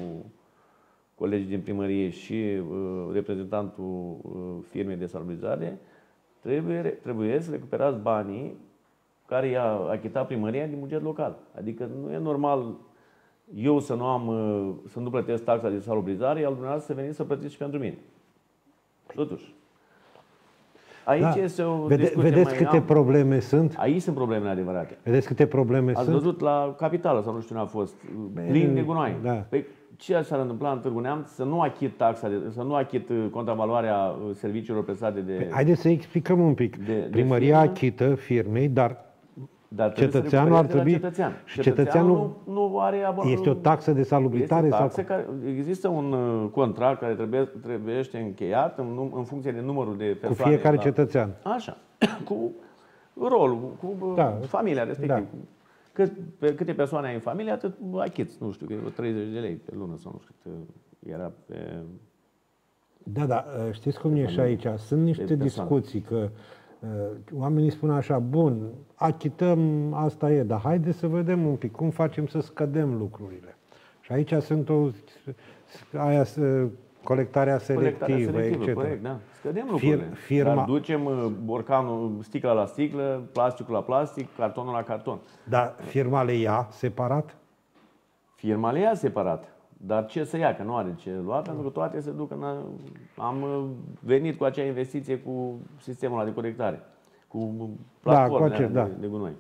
colegii din primărie și reprezentantul firmei de salubrizare, Trebuie să recuperați banii care i-a achitat primăria din buget local. Adică nu e normal eu să nu plătesc taxa de salubrizare, iar dumneavoastră să veniți să plătiți și pentru mine. Totuși. Aici este o discuție vedeți mai câte probleme sunt? Aici sunt problemele adevărate. Vedeți câte probleme Ați sunt? văzut la Capitală sau nu știu unde a fost, plin de gunoi. Da. Păi ce s-ar întâmpla în Târgu Neamț să nu achit taxa, să nu achit contravaloarea serviciilor prestate de... Haideți să explicăm un pic. Primăria achită firmei, dar cetățeanul ar trebui... Cetățean. Și cetățeanul nu are... Este o taxă de salubritate? Există un contract care trebuie încheiat în funcție de numărul de persoane. Cu fiecare cetățean. Așa. Cu rolul, cu familia respectivă. Câte persoane ai în familie, atât achiți. Nu știu, 30 de lei pe lună sau nu știu cât era pe... Da, știți cum e și aici? Sunt niște discuții că oamenii spun așa, bun, achităm, asta e, dar haideți să vedem un pic cum facem să scădem lucrurile. Și aici sunt colectarea selectivă, etc. Corect, da. Scădem lucrurile. Dar ducem borcanul, sticla la sticlă, plasticul la plastic, cartonul la carton. Dar firma le ia separat? Firma le ia separat. Dar ce să ia? Că nu are ce lua, pentru că toate se duc în... Am venit cu acea investiție cu sistemul ăla de colectare. Cu platformele de gunoi.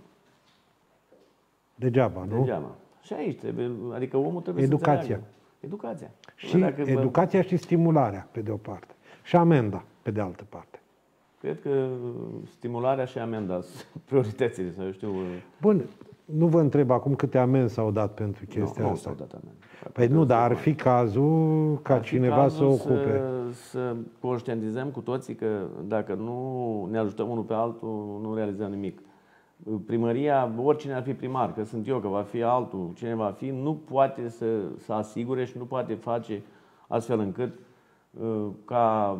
Degeaba, nu? Degeaba. Și aici trebuie, adică omul trebuie să înțeleagă. Educația. Și educația și stimularea, pe de o parte. Și amenda, pe de altă parte. Cred că stimularea și amenda sunt prioritățile, să știu... Bun, nu vă întreb acum câte amenzi s-au dat pentru chestia asta. Nu s-au dat amenzi. Păi nu, dar ar fi cazul ca cineva să ocupe. Să conștientizăm cu toții că dacă nu ne ajutăm unul pe altul, nu realizăm nimic. Primăria, oricine ar fi primar, că sunt eu, că va fi altul, cine va fi, nu poate să asigure și nu poate face astfel încât ca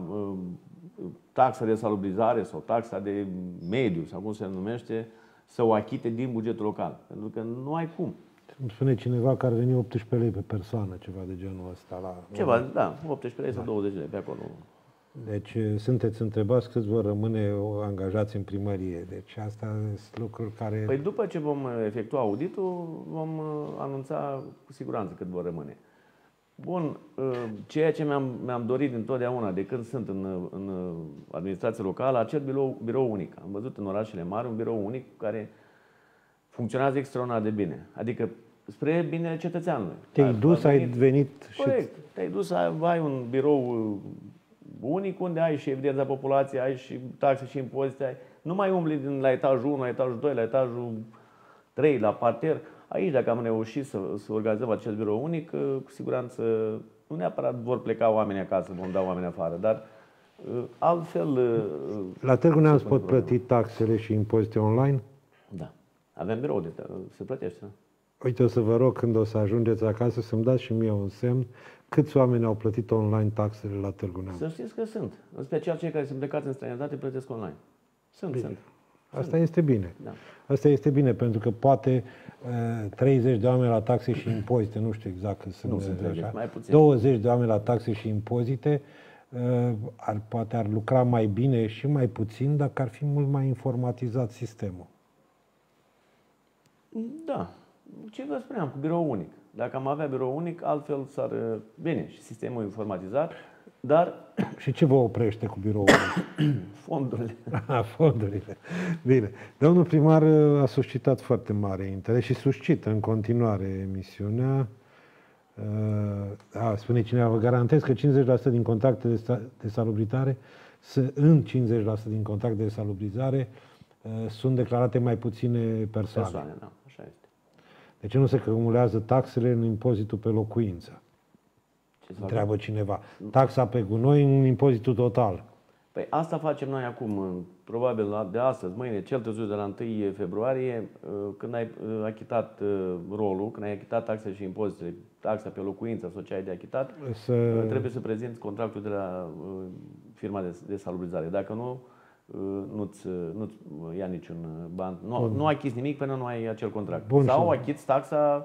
taxa de salubrizare sau taxa de mediu, sau cum se numește, să o achite din bugetul local. Pentru că nu ai cum. Îmi spune cineva că ar veni 18 lei pe persoană, ceva de genul ăsta. Ceva, da, 18 lei sau 20 lei pe acolo. Deci sunteți întrebați câți vor rămâne angajați în primărie. Deci asta sunt lucruri care... Păi după ce vom efectua auditul, vom anunța cu siguranță cât vor rămâne. Bun, ceea ce mi-am dorit întotdeauna de când sunt în administrație locală, acel birou unic. Am văzut în orașele mari un birou unic care funcționează extraordinar de bine. Adică spre binele cetățeanului. Te-ai dus, ai venit... Corect. Te-ai dus, ai un birou unic unde ai și evidența populației, ai și taxe și impozite. Nu mai umbli la etajul 1, la etajul 2, la etajul 3, la parter. Aici, dacă am reușit să organizăm acest birou unic, cu siguranță nu neapărat vor pleca oamenii acasă, vom da oamenii afară, dar altfel... La Târgu Neamț pot plăti taxele și impozite online? Da. Avem birou se plătește. Uite, o să vă rog, când o să ajungeți acasă, să-mi dați și mie un semn câți oameni au plătit online taxele la Târgu Neamț. Să știți că sunt. În special cei care sunt plecați în străinătate plătesc online. Sunt. Asta este bine. Da. Asta este bine, pentru că poate 30 de oameni la taxe și impozite, nu știu exact că sunt, așa, mai puțin. 20 de oameni la taxe și impozite, poate ar lucra mai bine și mai puțin dacă ar fi mult mai informatizat sistemul. Da. Ce vă spuneam, cu birou unic. Dacă am avea birou unic, altfel s-ar... Bine, și sistemul informatizat, dar... Și ce vă oprește cu biroul unic? Fondurile. Fondurile. Bine. Domnul primar a suscitat foarte mare interes și suscită în continuare emisiunea. Spune cineva, vă garantez că 50% din contractele de salubrizare, în 50% din contractele de salubrizare, sunt declarate mai puține persoane. Da, așa este. De ce nu se cumulează taxele în impozitul pe locuință? Întreabă cineva. Taxa pe gunoi în impozitul total. Păi asta facem noi acum, probabil de astăzi, mâine, cel târziu de la 1 februarie, când ai achitat rolul, când ai achitat taxele și impozitele, taxa pe locuință sau ce ai de achitat, trebuie să prezinți contractul de la firma de salubrizare. Dacă nu, nu-ți ia niciun ban. Nu achizi nimic până nu ai acel contract. Sau achizi taxa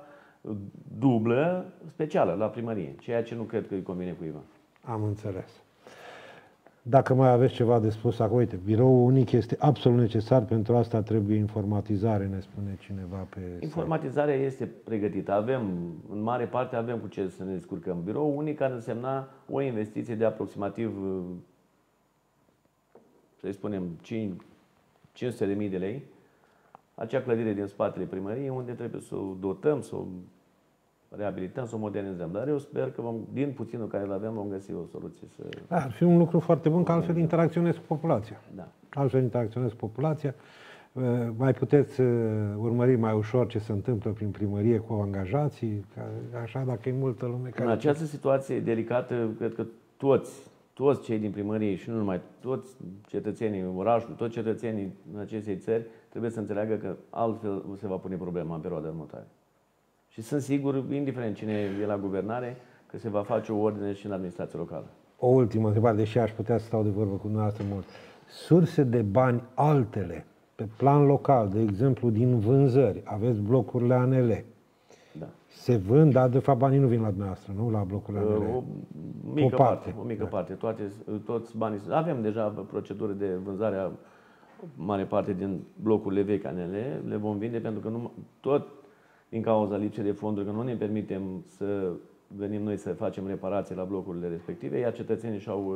dublă specială la primărie, ceea ce nu cred că îi convine cuiva. Am înțeles. Dacă mai aveți ceva de spus acum, uite, biroul unic este absolut necesar, pentru asta trebuie informatizare, ne spune cineva pe... Informatizarea este pregătită. Avem, în mare parte, avem cu ce să ne descurcăm. Biroul unic ar însemna o investiție de aproximativ, să spunem, 500.000 de lei. Acea clădire din spatele primăriei, unde trebuie să o dotăm, să o reabilităm, să o modernizăm. Dar eu sper că din puținul care îl avem vom găsi o soluție. Ar fi un lucru foarte bun, că altfel interacționezi cu populația. Da. Altfel interacționezi cu populația. Mai puteți urmări mai ușor ce se întâmplă prin primărie cu angajații, așa, dacă e multă lume care... În această situație delicată, cred că toți cei din primărie și nu numai, toți cetățenii orașului, toți cetățenii în acestei țări trebuie să înțeleagă că altfel se va pune problema în perioada următoare. Și sunt sigur, indiferent cine e la guvernare, că se va face o ordine și în administrația locală. O ultimă întrebare, deși aș putea să stau de vorbă cu dumneavoastră mult. Surse de bani altele, pe plan local, de exemplu din vânzări, aveți blocurile ANL. Da. Se vând, dar de fapt banii nu vin la dumneavoastră, nu la blocurile ANL. O mică parte. Toți banii. Avem deja proceduri de vânzare a mare parte din blocurile vechi ANL. Le vom vinde pentru că tot din cauza lipsei de fonduri, că nu ne permitem să venim noi să facem reparații la blocurile respective, iar cetățenii și-au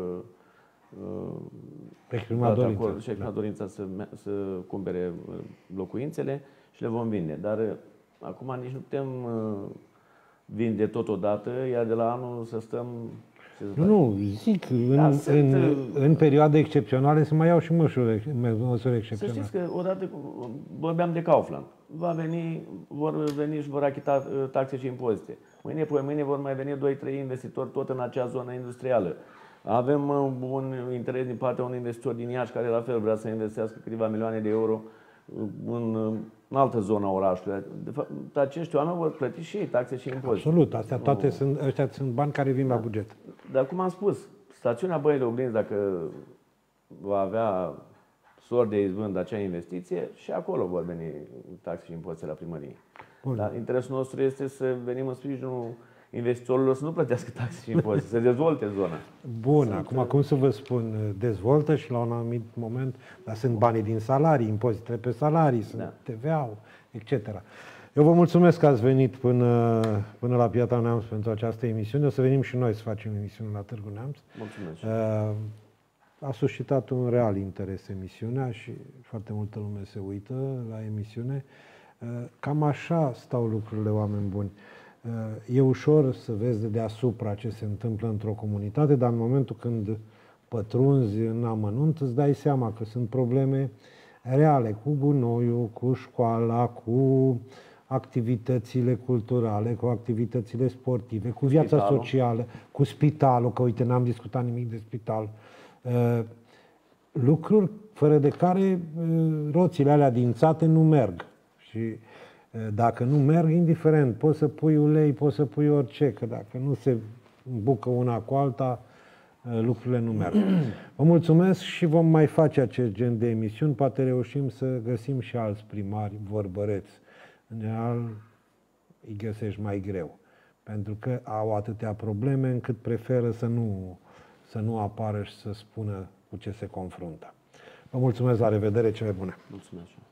exprimat dorința să cumpere locuințele și le vom vinde. Dar acum nici nu putem vinde totodată, iar de la anul să stăm... Nu, zic, în perioade excepționale se mai iau și măsuri excepționale. Să știți că odată vorbeam de Kaufland. Vor veni și vor achita taxe și impozite. Mâine vor mai veni 2-3 investitori tot în acea zonă industrială. Avem un interes din partea unui investitor din Iași care la fel vrea să investească câteva milioane de euro în altă zonă a orașului. De fapt, acești oameni vor plăti și ei taxe și impozite. Absolut, ăștia sunt bani care vin la buget. Dar cum am spus, stațiunea Băile de Oglinzi, dacă va avea sort de izbând acea investiție, și acolo vor veni taxe și impozite la primărie. Bun. Dar interesul nostru este să venim în sprijinul investitorilor să nu plătească taxe și impozite, să dezvolte zona. Bun, acum cum să vă spun, dezvoltă și la un anumit moment, dar sunt banii din salarii, impozitele pe salarii, sunt TVA-ul, etc. Eu vă mulțumesc că ați venit până la Piatra Neamț pentru această emisiune. O să venim și noi să facem emisiune la Târgu Neamț. Mulțumesc. A suscitat un real interes emisiunea și foarte multă lume se uită la emisiune. Cam așa stau lucrurile, oameni buni. E ușor să vezi de deasupra ce se întâmplă într-o comunitate, dar în momentul când pătrunzi în amănunt, îți dai seama că sunt probleme reale cu gunoiul, cu școala, cu activitățile culturale, cu activitățile sportive, cu viața socială, cu spitalul, că uite, n-am discutat nimic de spital. Lucruri fără de care roțile alea dințate nu merg. Și dacă nu merg, indiferent, poți să pui ulei, poți să pui orice, că dacă nu se bucă una cu alta, lucrurile nu merg. Vă mulțumesc și vom mai face acest gen de emisiuni, poate reușim să găsim și alți primari vorbăreți. În general, îi găsești mai greu, pentru că au atâtea probleme încât preferă să nu apară și să spună cu ce se confruntă. Vă mulțumesc, la revedere, cele bune! Mulțumesc!